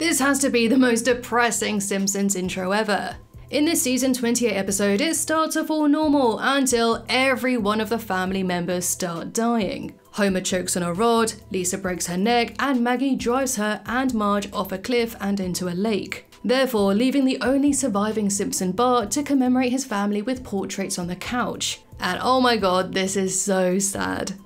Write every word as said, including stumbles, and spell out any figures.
This has to be the most depressing Simpsons intro ever. In this season twenty-eight episode, it starts off all normal until every one of the family members start dying. Homer chokes on a rod, Lisa breaks her neck, and Maggie drives her and Marge off a cliff and into a lake, therefore leaving the only surviving Simpson, Bart, to commemorate his family with portraits on the couch. And oh my god, this is so sad.